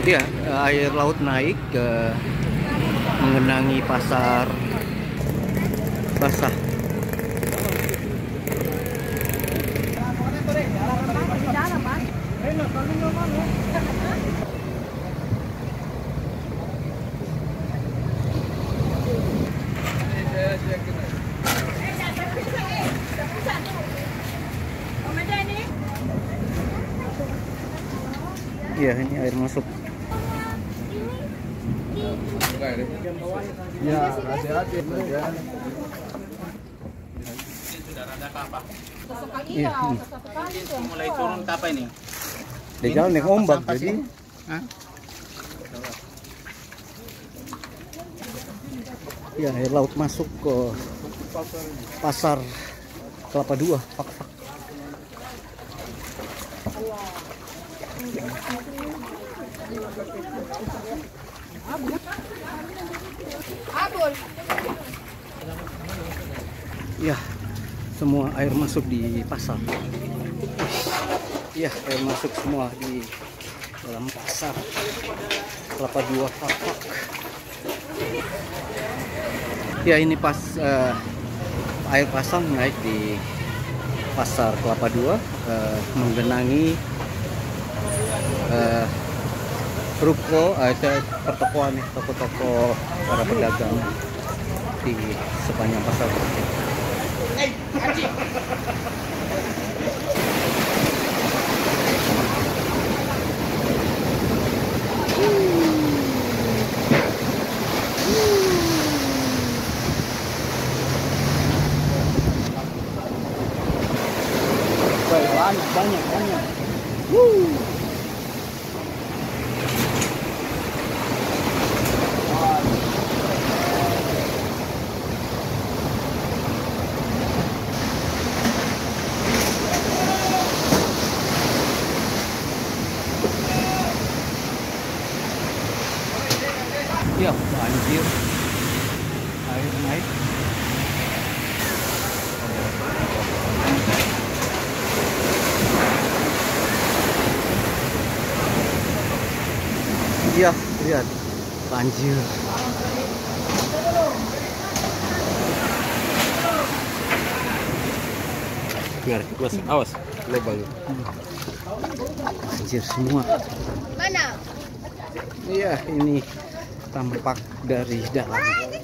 Ya, air laut naik mengenangi pasar basah. Iya, ini air masuk. Ya, hati-hati. Sudah rada apa? Iya, Mulai turun ke apa ini? di jalan naik ombak jadi. Ya, air laut masuk ke pasar Kelapa Dua. Fak-fak. Ya, semua air masuk di pasar. Ya, air masuk semua di dalam pasar Kelapa Dua. Fak-fak. Ya, ini pas air pasang naik di pasar Kelapa Dua, menggenangi ruko, pertokoan, toko-toko para pedagang di sepanjang pasar. Banyak. Ya, banjir, air naik. Iya, lihat banjir. Biar, awas, lubang. Banjir semua. Mana? Iya, ini tampak dari dalam.